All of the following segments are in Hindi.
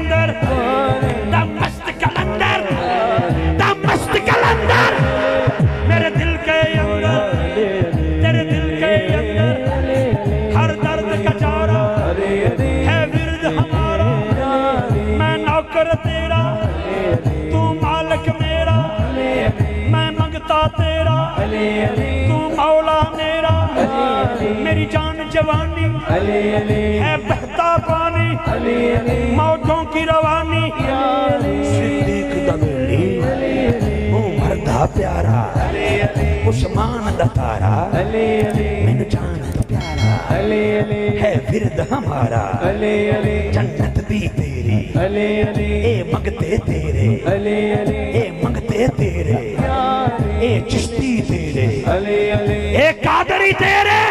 अंदर दमश्क कलंदर, दमश्क कलंदर, मेरे दिल के अंदर, तेरे दिल के अंदर हर दर्द का चारा है विरद हमारा। मैं नौकर तेरा, तू मालिक मेरा, मैं मंगता तेरा, तू मौला मेरा। मेरी जान जवानी है बहता पानी, मौतों की रवानी। सिद्दीक दा वेली उमर दा प्यारा, उस्मान दा तारा, मैनू जान दा प्यारा है विरद हमारा। जन्नत भी तेरी, ए मंगते तेरे, ए मंगते तेरे, ए चिश्ती तेरे, ए कादरी तेरे,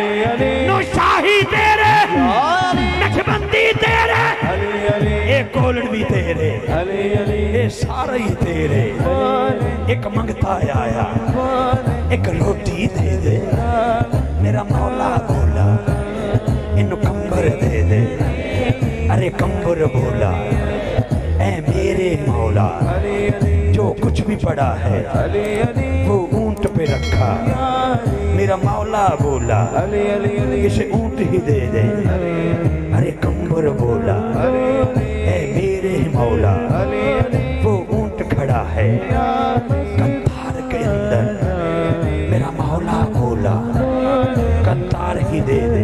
नौशाही तेरे, नक्शबंदी तेरे, ए कोलड़वी तेरे, ए सारे ही तेरे। एक मंगता आया, एक रोटी दे दे, मेरा मौला बोला इन्नू कंबर दे दे। अरे कंबर बोला ऐ मेरे मौला, जो कुछ भी पड़ा है वो ऊंट पे रखा। मेरा मौला बोला इसे ऊंट ही दे दे। अरे कंबर बोला ऐ मेरे मौला, वो ऊंट खड़ा है कतार के अंदर। मेरा मौला बोला कतार ही दे दे।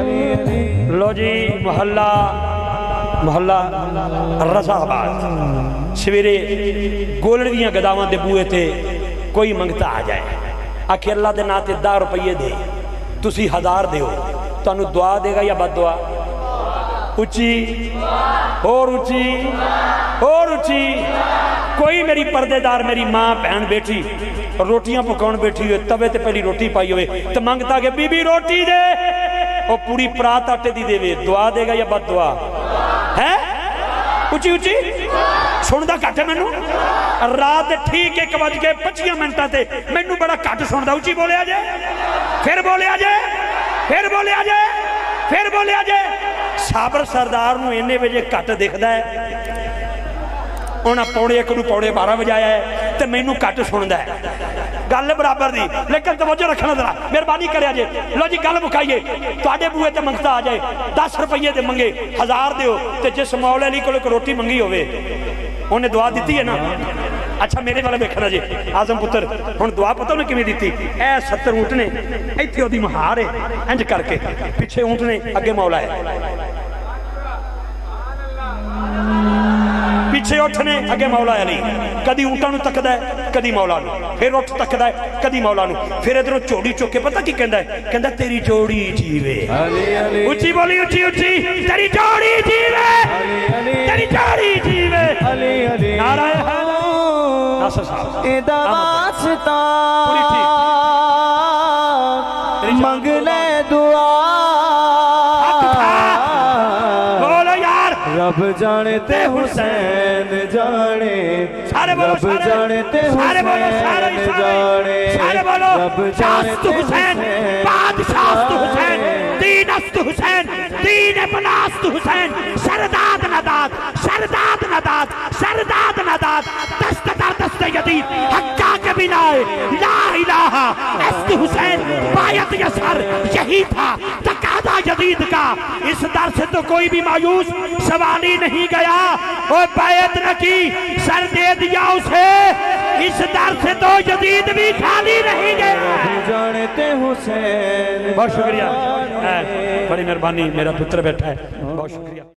लो जी मोहल्ला मोहल्ला रजाबाद सवेरे गोलड़ दियां गदावां दे बूहे ते कोई मंगता आ जाए, आखे अल्लाह दे नां ते 10 रुपये दे, तुसी 1000 दिओ, तुहानू दुआ देगा या बद दुआ? उच्ची और उच्ची और उच्ची। कोई मेरी पर्देदार मेरी मां भैन बैठी रोटियां पकाउण बैठी हुए, तवे ते पहली रोटी पाई हुए तो मंगता के बीबी रोटी दे, वो पूरी परात आटे दी देवे, दुआ देगा या बद दुआ है? उची उची सुनदा घट मैनू। रात ठीक 1:25 ते मैनू बड़ा घट सुनदा। उची बोलिया जे, फिर बोलिया जे, फिर बोलिया जे, फिर बोलिया जे। साबर सरदार नू इन्ने बजे घट दिखदा है, उन्हें पौने 1 नू पौने 12 बजाया है तो मैनू घट सुनदा है। गल बराबर दी, लेकिन तवज्जो रखना जरा, मेहरबानी करिया जे। लो जी गल मुकाइए, तुहाडे बूहे ते मंगता आ जाए 10 रुपये दे मंगे 1000 दिओ, ते जिस मौले अली कोल रोटी मंगी होवे उन्हें दुआ दी है ना। अच्छा मेरे वाले देखना जी, आजम पुत्र हुण दुआ पता उन्हें किवें दी? ए 70 ऊंट ने, इत्थे ओदी महार है, इंज करके पिछे ऊंट ने, अगे मौला है। पीछे उठ ने, अगे मौला अली। कदी ऊंटा नू तकदा है, कदी मौला नू, फिर उठ तकदा है, कदी मौला नू, फिर इधरों झोड़ी चुक के पता की कहंदा है? कहंदा तेरी जोड़ी जीवे। उच्ची बोली, उच्ची उच्ची, तेरी जोड़ी जीवे, तेरी जोड़ी जीवे। नारा है नासर साहब एदा वास्ता मंग ले दुआ। रब जाने ते हुसैन जाने, सारे बोलो, रब जाने ते हुसैन जाने, सारे बोलो। रब जाने ते हुसैन, बादशाह हुसैन, दीनस्त हुसैन, दीन बनास्त हुसैन, सरदाद नदाद, सरदाद नदाद, सरदाद नदाद, दस्त दर दस्त यदीद, हक्का के बिनाए ला इलाहा अस्त हुसैन, बायत यसर यही था तकादा यदीद का। इस दर से तो कोई भी मायूस सवाली नहीं गया, वो बैत न की, सर दे दिया उसे। इस दर से तो यदीद भी खाली नहीं गया। जानते हुसैन। बहुत शुक्रिया, बड़ी मेहरबानी, मेरा पुत्र बैठा है, बहुत शुक्रिया।